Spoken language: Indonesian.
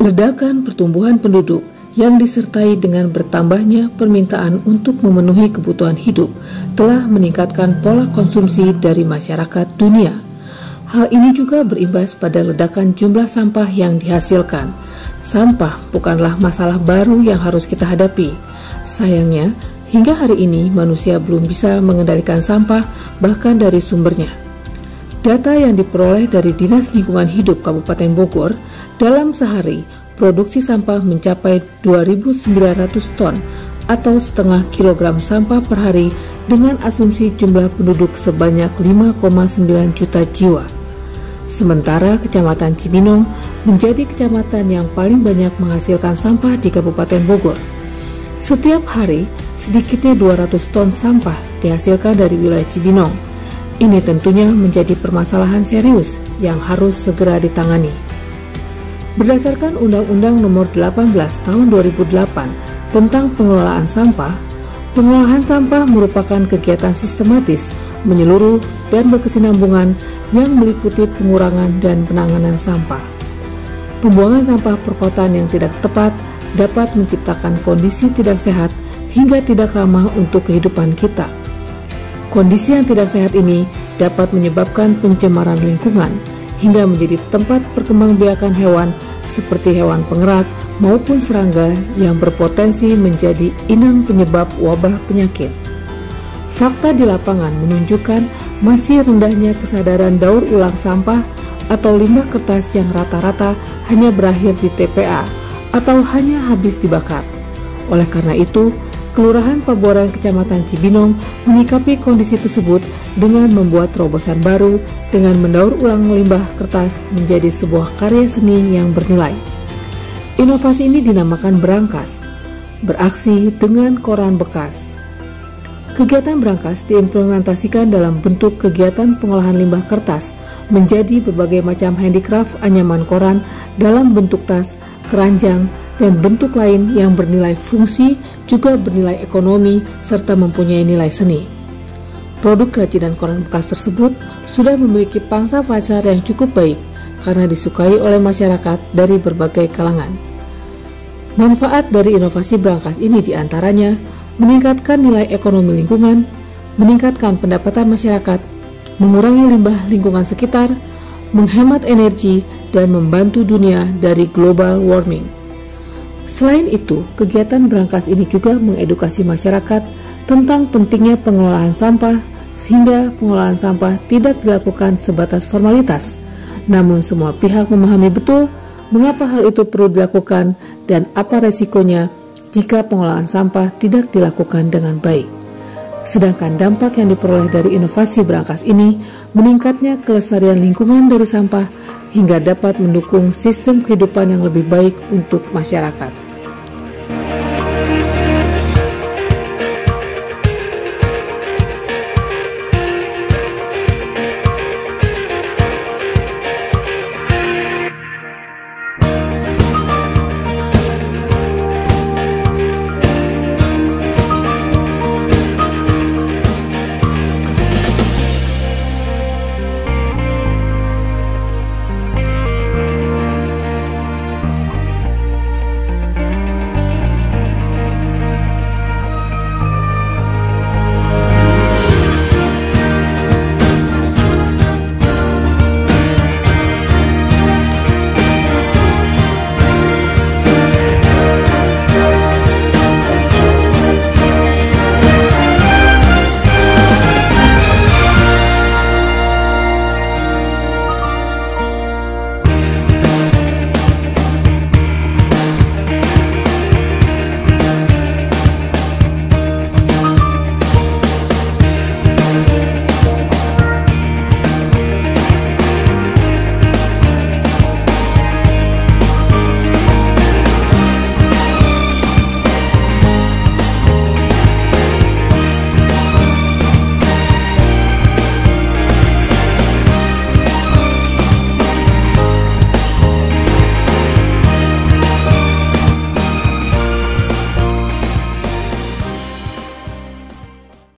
Ledakan pertumbuhan penduduk yang disertai dengan bertambahnya permintaan untuk memenuhi kebutuhan hidup telah meningkatkan pola konsumsi dari masyarakat dunia. Hal ini juga berimbas pada ledakan jumlah sampah yang dihasilkan. Sampah bukanlah masalah baru yang harus kita hadapi. Sayangnya, hingga hari ini manusia belum bisa mengendalikan sampah bahkan dari sumbernya. Data yang diperoleh dari Dinas Lingkungan Hidup Kabupaten Bogor, dalam sehari produksi sampah mencapai 2.900 ton atau setengah kilogram sampah per hari dengan asumsi jumlah penduduk sebanyak 5,9 juta jiwa. Sementara Kecamatan Cibinong menjadi kecamatan yang paling banyak menghasilkan sampah di Kabupaten Bogor. Setiap hari, sedikitnya 200 ton sampah dihasilkan dari wilayah Cibinong. Ini tentunya menjadi permasalahan serius yang harus segera ditangani. Berdasarkan Undang-Undang Nomor 18 Tahun 2008 tentang pengelolaan sampah, pengolahan sampah merupakan kegiatan sistematis, menyeluruh, dan berkesinambungan yang meliputi pengurangan dan penanganan sampah. Pembuangan sampah perkotaan yang tidak tepat dapat menciptakan kondisi tidak sehat hingga tidak ramah untuk kehidupan kita. Kondisi yang tidak sehat ini dapat menyebabkan pencemaran lingkungan hingga menjadi tempat perkembangbiakan hewan seperti hewan pengerat maupun serangga yang berpotensi menjadi inang penyebab wabah penyakit. Fakta di lapangan menunjukkan masih rendahnya kesadaran daur ulang sampah atau limbah kertas yang rata-rata hanya berakhir di TPA atau hanya habis dibakar. Oleh karena itu, Kelurahan Paboran Kecamatan Cibinong menyikapi kondisi tersebut dengan membuat terobosan baru dengan mendaur ulang limbah kertas menjadi sebuah karya seni yang bernilai. Inovasi ini dinamakan Berangkas, beraksi dengan koran bekas. Kegiatan Berangkas diimplementasikan dalam bentuk kegiatan pengolahan limbah kertas menjadi berbagai macam handicraft anyaman koran dalam bentuk tas, keranjang, dan bentuk lain yang bernilai fungsi, juga bernilai ekonomi, serta mempunyai nilai seni. Produk kerajinan koran bekas tersebut sudah memiliki pangsa pasar yang cukup baik karena disukai oleh masyarakat dari berbagai kalangan. Manfaat dari inovasi Berangkas ini diantaranya meningkatkan nilai ekonomi lingkungan, meningkatkan pendapatan masyarakat, mengurangi limbah lingkungan sekitar, menghemat energi, dan membantu dunia dari global warming. Selain itu, kegiatan Berangkas ini juga mengedukasi masyarakat tentang pentingnya pengelolaan sampah, sehingga pengelolaan sampah tidak dilakukan sebatas formalitas, namun semua pihak memahami betul mengapa hal itu perlu dilakukan dan apa resikonya jika pengelolaan sampah tidak dilakukan dengan baik. Sedangkan dampak yang diperoleh dari inovasi Berangkas ini meningkatnya kelestarian lingkungan dari sampah hingga dapat mendukung sistem kehidupan yang lebih baik untuk masyarakat.